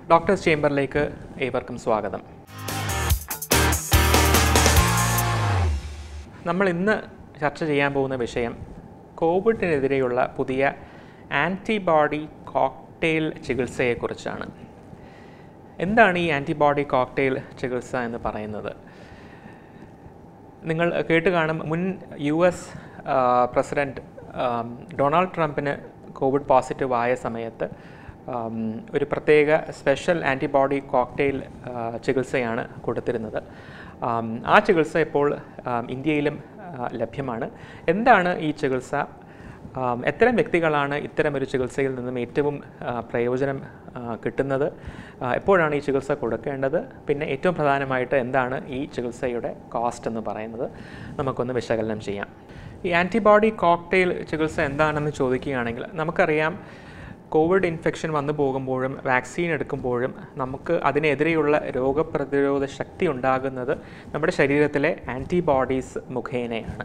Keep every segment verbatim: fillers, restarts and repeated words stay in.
Doctors ചേംബറിലേക്ക് ഏവർക്കും സ്വാഗതം. നമ്മൾ ഇന്ന് ചർച്ച ചെയ്യാൻ പോകുന്ന വിഷയം കോവിഡിനെതിരെയുള്ള പുതിയ ആൻറ്റിബോഡി കോക്ടെയിൽ ചികിത്സയെക്കുറിച്ചാണ്. എന്താണ് ഈ ആൻറ്റിബോഡി കോക്ടെയിൽ ചികിത്സ എന്ന് പറയുന്നത്? നിങ്ങൾ കേട്ട് കാണും, മുൻ യു എസ് പ്രസിഡൻറ്റ് ഡൊണാൾഡ് ട്രംപിന് കോവിഡ് പോസിറ്റീവ് ആയ സമയത്ത് ഒരു പ്രത്യേക സ്പെഷ്യൽ ആൻറ്റിബോഡി കോക്ടെയിൽ ചികിത്സയാണ് കൊടുത്തിരുന്നത്. ആ ചികിത്സ ഇപ്പോൾ ഇന്ത്യയിലും ലഭ്യമാണ്. എന്താണ് ഈ ചികിത്സ? എത്തരം വ്യക്തികളാണ് ഇത്തരമൊരു ചികിത്സയിൽ നിന്നും ഏറ്റവും പ്രയോജനം കിട്ടുന്നത്? എപ്പോഴാണ് ഈ ചികിത്സ കൊടുക്കേണ്ടത്? പിന്നെ ഏറ്റവും പ്രധാനമായിട്ട് എന്താണ് ഈ ചികിത്സയുടെ കോസ്റ്റ് എന്ന് പറയുന്നത് നമുക്കൊന്ന് വിശകലനം ചെയ്യാം. ഈ ആൻറ്റിബോഡി കോക്ടെയിൽ ചികിത്സ എന്താണെന്ന് ചോദിക്കുകയാണെങ്കിൽ, നമുക്കറിയാം കോവിഡ് ഇൻഫെക്ഷൻ വന്നു പോകുമ്പോഴും വാക്സിൻ എടുക്കുമ്പോഴും നമുക്ക് അതിനെതിരെയുള്ള രോഗപ്രതിരോധ ശക്തി ഉണ്ടാകുന്നത് നമ്മുടെ ശരീരത്തിലെ ആൻറ്റിബോഡീസ് മുഖേനയാണ്.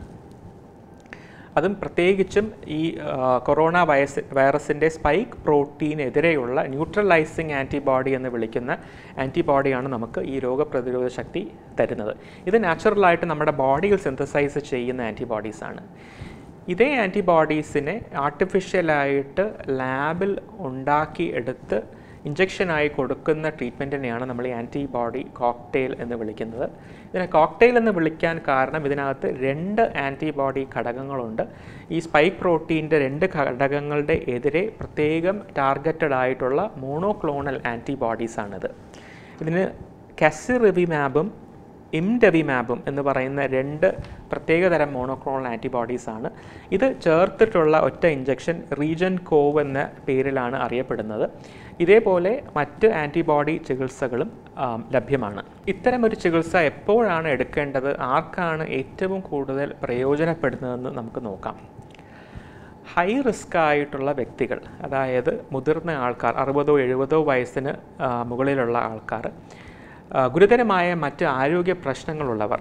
അതും പ്രത്യേകിച്ചും ഈ കൊറോണ വൈറസ് വൈറസിൻ്റെ സ്പൈക്ക് പ്രോട്ടീനെതിരെയുള്ള ന്യൂട്രലൈസിങ് ആൻറ്റിബോഡി എന്ന് വിളിക്കുന്ന ആൻറ്റിബോഡിയാണ് നമുക്ക് ഈ രോഗപ്രതിരോധ ശക്തി തരുന്നത്. ഇത് നാച്ചുറലായിട്ട് നമ്മുടെ ബോഡിയിൽ സിന്തസൈസ് ചെയ്യുന്ന ആൻറ്റിബോഡീസാണ്. ഇതേ ആൻറ്റിബോഡീസിനെ ആർട്ടിഫിഷ്യലായിട്ട് ലാബിൽ ഉണ്ടാക്കി എടുത്ത് ഇഞ്ചക്ഷനായി കൊടുക്കുന്ന ട്രീറ്റ്മെൻറ്റിനെയാണ് നമ്മൾ ഈ ആൻറ്റിബോഡി കോക്ടെയിൽ എന്ന് വിളിക്കുന്നത്. ഇതിനെ കോക്ടെയിൽ എന്ന് വിളിക്കാൻ കാരണം ഇതിനകത്ത് രണ്ട് ആൻറ്റിബോഡി ഘടകങ്ങളുണ്ട്. ഈ സ്പൈക്ക് പ്രോട്ടീൻ്റെ രണ്ട് ഘടകങ്ങളുടെ എതിരെ പ്രത്യേകം ടാർഗറ്റഡ് ആയിട്ടുള്ള മോണോക്ലോണൽ ആൻറ്റിബോഡീസാണിത്. ഇതിന് കസിറിവിമാബും ഇംഡെവിമാബും എന്ന് പറയുന്ന രണ്ട് പ്രത്യേകതരം മോണോക്ലോണൽ ആൻറ്റിബോഡീസാണ്. ഇത് ചേർത്തിട്ടുള്ള ഒറ്റ ഇഞ്ചക്ഷൻ റീജൻ കോവ് എന്ന പേരിലാണ് അറിയപ്പെടുന്നത്. ഇതേപോലെ മറ്റ് ആൻറ്റിബോഡി ചികിത്സകളും ലഭ്യമാണ്. ഇത്തരമൊരു ചികിത്സ എപ്പോഴാണ് എടുക്കേണ്ടത്, ആർക്കാണ് ഏറ്റവും കൂടുതൽ പ്രയോജനപ്പെടുന്നതെന്ന് നമുക്ക് നോക്കാം. ഹൈ റിസ്ക് ആയിട്ടുള്ള വ്യക്തികൾ, അതായത് മുതിർന്ന ആൾക്കാർ, അറുപതോ എഴുപതോ വയസ്സിന് മുകളിലുള്ള ആൾക്കാർ, ഗുരുതരമായ മറ്റ് ആരോഗ്യ പ്രശ്നങ്ങളുള്ളവർ,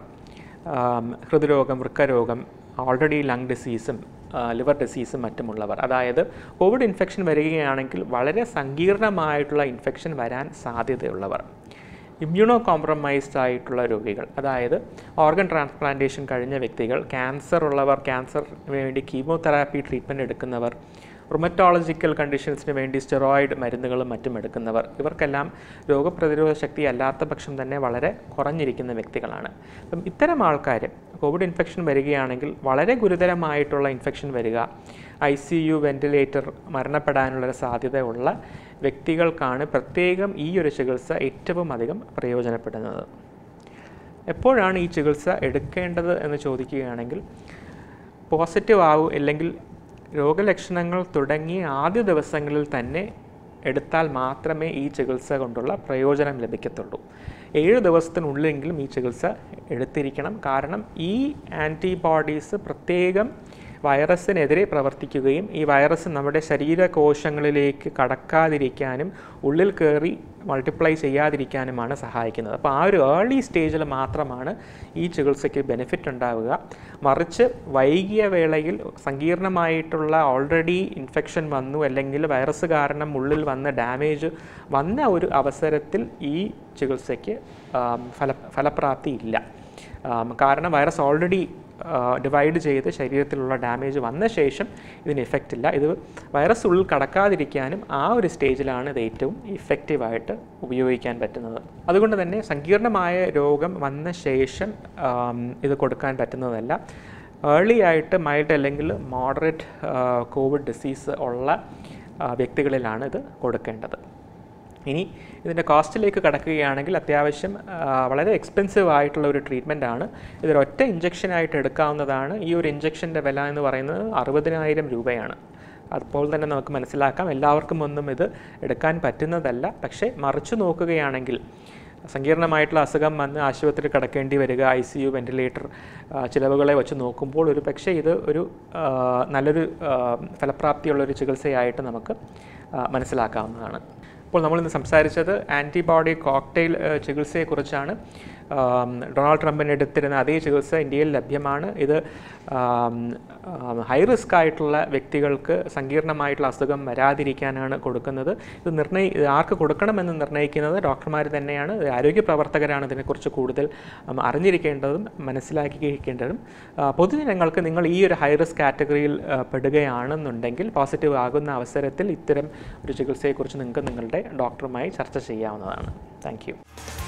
ഹൃദ്രോഗം, വൃക്കരോഗം, ഓൾറെഡി ലങ് ഡിസീസും ലിവർ ഡിസീസും മറ്റുമുള്ളവർ, അതായത് കോവിഡ് ഇൻഫെക്ഷൻ വരികയാണെങ്കിൽ വളരെ സങ്കീർണമായിട്ടുള്ള ഇൻഫെക്ഷൻ വരാൻ സാധ്യതയുള്ളവർ, ഇമ്മ്യൂണോ കോംപ്രമൈസ്ഡ് ആയിട്ടുള്ള രോഗികൾ, അതായത് ഓർഗൻ ട്രാൻസ്പ്ലാന്റേഷൻ കഴിഞ്ഞ വ്യക്തികൾ, ക്യാൻസർ ഉള്ളവർ, ക്യാൻസറിന് വേണ്ടി കീമോതെറാപ്പി ട്രീറ്റ്മെൻറ്റ് എടുക്കുന്നവർ, റുമറ്റോളജിക്കൽ കണ്ടീഷൻസിന് വേണ്ടി സ്റ്റെറോയിഡ് മരുന്നുകളും മറ്റും എടുക്കുന്നവർ, ഇവർക്കെല്ലാം രോഗപ്രതിരോധ ശക്തി അല്ലാത്ത പക്ഷം തന്നെ വളരെ കുറഞ്ഞിരിക്കുന്ന വ്യക്തികളാണ്. അപ്പം ഇത്തരം ആൾക്കാർ കോവിഡ് ഇൻഫെക്ഷൻ വരികയാണെങ്കിൽ, വളരെ ഗുരുതരമായിട്ടുള്ള ഇൻഫെക്ഷൻ വരിക, ഐ സി യു വെൻറ്റിലേറ്റർ മരണപ്പെടാനുള്ള സാധ്യതയുള്ള വ്യക്തികൾക്കാണ് പ്രത്യേകം ഈ ഒരു ചികിത്സ ഏറ്റവും അധികം പ്രയോജനപ്പെടുന്നത്. എപ്പോഴാണ് ഈ ചികിത്സ എടുക്കേണ്ടത് എന്ന് ചോദിക്കുകയാണെങ്കിൽ, പോസിറ്റീവ് ആവും അല്ലെങ്കിൽ രോഗലക്ഷണങ്ങൾ തുടങ്ങി ആദ്യ ദിവസങ്ങളിൽ തന്നെ എടുത്താൽ മാത്രമേ ഈ ചികിത്സ കൊണ്ടുള്ള പ്രയോജനം ലഭിക്കത്തുള്ളൂ. ഏഴ് ദിവസത്തിനുള്ളിലെങ്കിലും ഈ ചികിത്സ എടുത്തിരിക്കണം. കാരണം ഈ ആൻറ്റിബോഡീസ് പ്രത്യേകം വൈറസിനെതിരെ പ്രവർത്തിക്കുകയും ഈ വൈറസ് നമ്മുടെ ശരീരകോശങ്ങളിലേക്ക് കടക്കാതിരിക്കാനും ഉള്ളിൽ കയറി മൾട്ടിപ്ലൈ ചെയ്യാതിരിക്കാനുമാണ് സഹായിക്കുന്നത്. അപ്പോൾ ആ ഒരു ഏർലി സ്റ്റേജിൽ മാത്രമാണ് ഈ ചികിത്സയ്ക്ക് ബെനിഫിറ്റ് ഉണ്ടാവുക. മറിച്ച് വൈകിയ വേളയിൽ സങ്കീർണമായിട്ടുള്ള ഓൾറെഡി ഇൻഫെക്ഷൻ വന്നു അല്ലെങ്കിൽ വൈറസ് കാരണം ഉള്ളിൽ വന്ന ഡാമേജ് വന്ന ഒരു അവസരത്തിൽ ഈ ചികിത്സയ്ക്ക് ഫല ഫലപ്രാപ്തി ഇല്ല. കാരണം വൈറസ് ഓൾറെഡി ഡിവൈഡ് ചെയ്ത് ശരീരത്തിലുള്ള ഡാമേജ് വന്ന ശേഷം ഇതിന് ഇഫക്റ്റ് ഇല്ല. ഇത് വൈറസ് ഉള്ളിൽ കടക്കാതിരിക്കാനും ആ ഒരു സ്റ്റേജിലാണ് ഇത് ഏറ്റവും ഇഫക്റ്റീവായിട്ട് ഉപയോഗിക്കാൻ പറ്റുന്നത്. അതുകൊണ്ട് തന്നെ സങ്കീർണമായ രോഗം വന്ന ശേഷം ഇത് കൊടുക്കാൻ പറ്റുന്നതല്ല. ഏർലി ആയിട്ട് മൈൽഡ് അല്ലെങ്കിൽ മോഡറേറ്റ് കോവിഡ് ഡിസീസ് ഉള്ള വ്യക്തികളിലാണ് ഇത് കൊടുക്കേണ്ടത്. ഇനി ഇതിൻ്റെ കോസ്റ്റിലേക്ക് കടക്കുകയാണെങ്കിൽ അത്യാവശ്യം വളരെ എക്സ്പെൻസീവ് ആയിട്ടുള്ള ഒരു ട്രീറ്റ്മെൻ്റ് ആണ്. ഇതൊരൊറ്റ ഇഞ്ചക്ഷനായിട്ട് എടുക്കാവുന്നതാണ്. ഈ ഒരു ഇഞ്ചക്ഷൻ്റെ വില എന്ന് പറയുന്നത് അറുപതിനായിരം രൂപയാണ്. അപ്പോൾ തന്നെ നമുക്ക് മനസ്സിലാക്കാം എല്ലാവർക്കും ഒന്നും ഇത് എടുക്കാൻ പറ്റുന്നതല്ല. പക്ഷേ മറിച്ച് നോക്കുകയാണെങ്കിൽ സങ്കീർണമായിട്ടുള്ള അസുഖം വന്ന് ആശുപത്രി കിടക്കേണ്ടി വരിക, ഐ സി യു വെൻറ്റിലേറ്റർ ചിലവുകളെ വെച്ച് നോക്കുമ്പോൾ ഒരു പക്ഷേ ഇത് ഒരു നല്ലൊരു ഫലപ്രാപ്തിയുള്ളൊരു ചികിത്സയായിട്ട് നമുക്ക് മനസ്സിലാക്കാവുന്നതാണ്. അപ്പോൾ നമ്മളിന്ന് സംസാരിച്ചത് ആൻറ്റിബോഡി കോക്ടെയിൽ ചികിത്സയെക്കുറിച്ചാണ്. ഡൊണാൾഡ് ട്രംപിന് എടുത്തിരുന്ന അതേ ചികിത്സ ഇന്ത്യയിൽ ലഭ്യമാണ്. ഇത് ഹൈ റിസ്ക് ആയിട്ടുള്ള വ്യക്തികൾക്ക് സങ്കീർണമായിട്ടുള്ള അസുഖം വരാതിരിക്കാനാണ് കൊടുക്കുന്നത്. ഇത് നിർണ്ണയി ആർക്ക് കൊടുക്കണമെന്ന് നിർണ്ണയിക്കുന്നത് ഡോക്ടർമാർ തന്നെയാണ്. ആരോഗ്യ പ്രവർത്തകരാണ് ഇതിനെക്കുറിച്ച് കൂടുതൽ അറിഞ്ഞിരിക്കേണ്ടതും മനസ്സിലാക്കിയിരിക്കേണ്ടതും. പൊതുജനങ്ങൾക്ക് നിങ്ങൾ ഈ ഒരു ഹൈ റിസ്ക് കാറ്റഗറിയിൽ പെടുകയാണെന്നുണ്ടെങ്കിൽ, പോസിറ്റീവ് ആകുന്ന അവസരത്തിൽ ഇത്തരം ഒരു ചികിത്സയെക്കുറിച്ച് നിങ്ങൾക്ക് നിങ്ങളുടെ ഡോക്ടറുമായി ചർച്ച ചെയ്യാവുന്നതാണ്. Thank U.